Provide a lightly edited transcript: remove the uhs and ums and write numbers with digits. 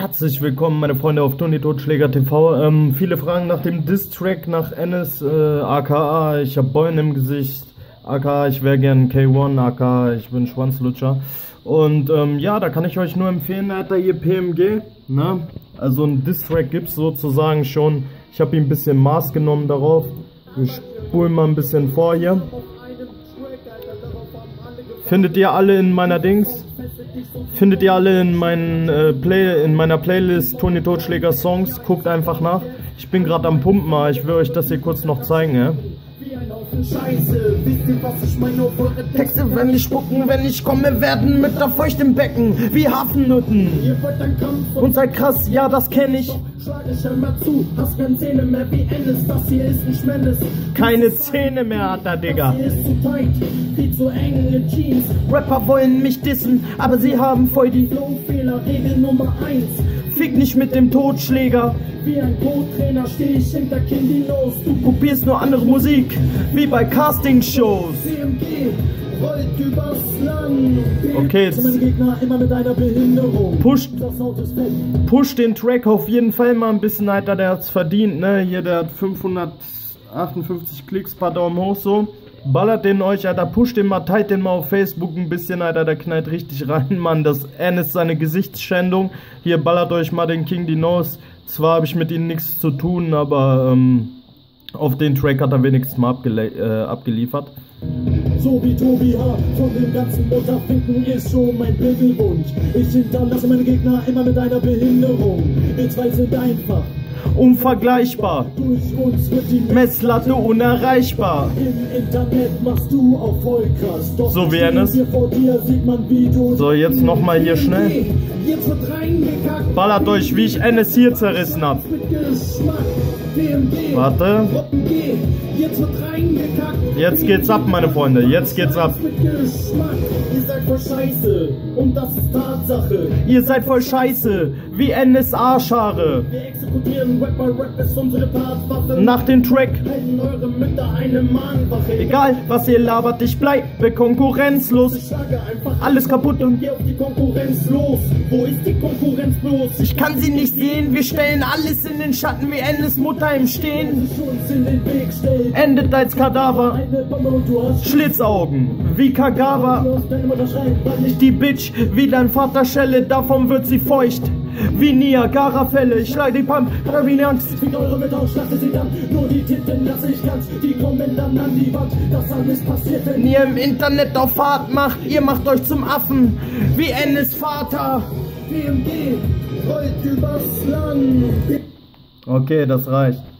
Herzlich willkommen, meine Freunde, auf Toni Totschläger TV. Viele fragen nach dem Diss-Track nach Enes, aka ich hab Beulen im Gesicht, aka ich wäre gern K1, aka ich bin Schwanzlutscher. Und ja, da kann ich euch nur empfehlen, da hat er hier PMG, ne? Also ein Diss-Track gibt's sozusagen schon. Ich habe ihm ein bisschen Maß genommen darauf. Wir spulen mal ein bisschen vor hier. Findet ihr alle in meiner Dings? Findet ihr alle in meiner Playlist Toni Totschläger Songs? Guckt einfach nach. Ich bin gerade am Pumpen, ich will euch das hier kurz noch zeigen, ja? Scheiße, wisst ihr, was ich meine? Auf eure Texte, wenn ich spucken, wenn ich komme, werden mit der Feucht im Becken, wie Hafennutten. Ihr wollt dann Kampf und seid krass, ja, das kenn ich. Schlag ich einmal zu, hast keine Zähne mehr wie Ennis, das hier ist nicht Mendes. Keine Zähne mehr hat er, Digga. Das hier ist zu tight, viel zu enge Jeans. Rapper wollen mich dissen, aber sie haben voll die Flowfehler. Regel Nummer 1. Fick nicht mit dem Totschläger. Wie ein Co-Trainer steh ich hinter Kindy los. Du kopierst nur andere Musik, wie bei Castingshows. CMG rollt übers Land. Okay, jetzt immer mit einer Behinderung. Push den Track auf jeden Fall mal ein bisschen, Alter, der hat's verdient, ne? Hier, der hat 558 Klicks, paar Daumen hoch, so. Ballert den euch, Alter, pusht den mal, teilt den mal auf Facebook ein bisschen, Alter, der knallt richtig rein, Mann. Das N ist seine Gesichtsschändung. Hier, ballert euch mal den King die Nose. Zwar habe ich mit ihnen nichts zu tun, aber auf den Track hat er wenigstens mal abgeliefert. So wie Tobi H. von dem ganzen Mutterficken ist schon mein Bildwunsch. Ich hinterlasse meine Gegner immer mit einer Behinderung. Wir zwei sind einfach unvergleichbar. Durch uns wird die Messlatte unerreichbar. Im Internet machst du auch voll krass. Doch so wie Enes. Vor dir sieht man, wie du so, jetzt nochmal hier schnell. Jetzt wird reingekackt. Ballert euch, wie ich Enes hier zerrissen hab. Warte. Jetzt wird reingekackt. Jetzt geht's ab, meine Freunde. Jetzt geht's ab. Ihr seid voll scheiße. Und das ist Tatsache. Ihr seid voll scheiße. Wie NSA-Schare. Wir exekutieren Rap ist unsere Tatwaffe. Nach dem Track. Halten eure Mütter eine Mahnwache. Egal, was ihr labert, ich bleibe konkurrenzlos. Ich schlage einfach alles kaputt und geh auf die Konkurrenz los. Wo ist die Konkurrenz bloß? Ich kann sie nicht sehen. Wir stellen alles in den Schatten wie Enes Mutter im Stehen. Endet als Kadaver. Schlitzaugen wie Kagawa. Die Bitch wie dein Vater Schelle. Davon wird sie feucht wie Niagara-Fälle. Ich schlage die Pump, Angst. Eure Mütter und schlachte sie dann. Nur die Titten lasse ich ganz. Die kommen dann an die Wand. Das alles passiert, wenn ihr im Internet auf Fahrt macht. Ihr macht euch zum Affen wie Enes Vater. PMG rollt übers Land. Okay, das reicht.